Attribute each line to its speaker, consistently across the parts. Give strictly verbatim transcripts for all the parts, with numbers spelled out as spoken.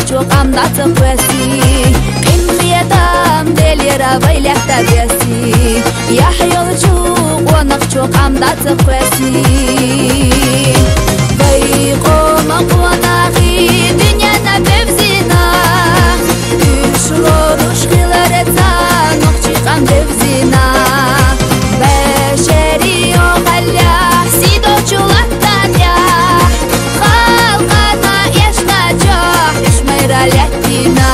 Speaker 1: çok amdatı kwesi Qimriyetam delira vaylakta besi Yahyolcu qonak çok amdatı kwesi Bayqoma qonağı dünyana bevzina Üşlor uşqilar etsa noqchiqam bevzina Beşeri yoğalya sido çulatta ya Halqana yaşnacak üşmeyralettina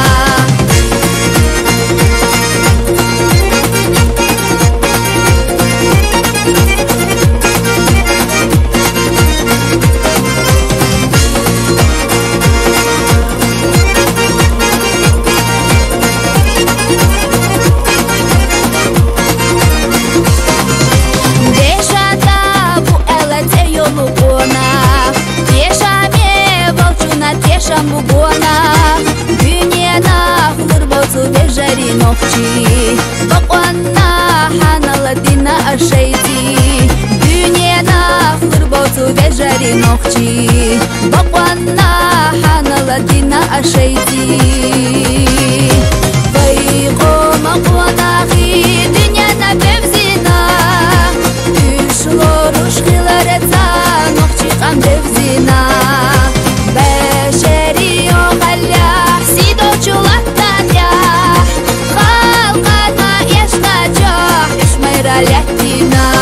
Speaker 1: Nokçi Bakwanna hanaladina arşeyti Dünyana fırbotu vejari nokçi Bakwanna hanaladina arşeyti Bayqoma qonağı dünyana bevzina Üşlor uşqilar etsa nokçiqam bevzina Beşeri yoğalya sido çulatta ya Lattina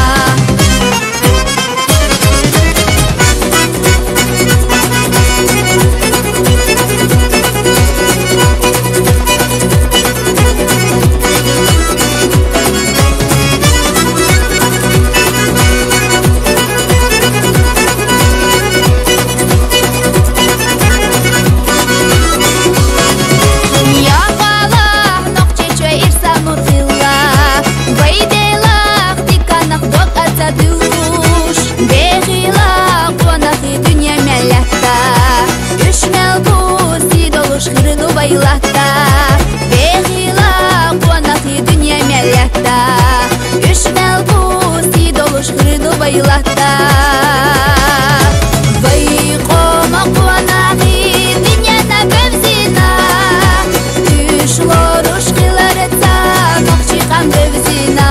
Speaker 1: Байлата, бегила қонақи дүния мәлләтта Үш мәл бұсти долыш қырыды байлата Байқома қонақи дүнияна бөвзина Үш лор ұшқилар етса ноқчиқан бөвзина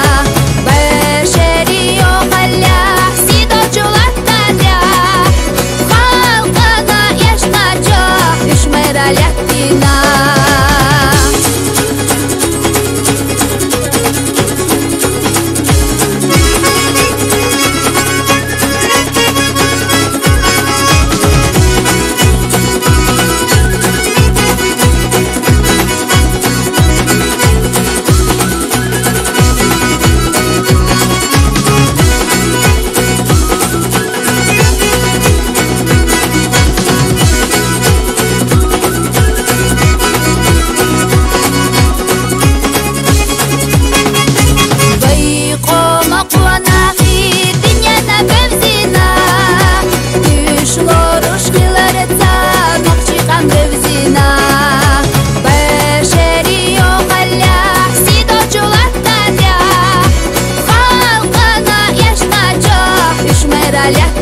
Speaker 1: Бәшәри оғалля сидо чулаттаря Халқана яшнача үш мәйралят Ля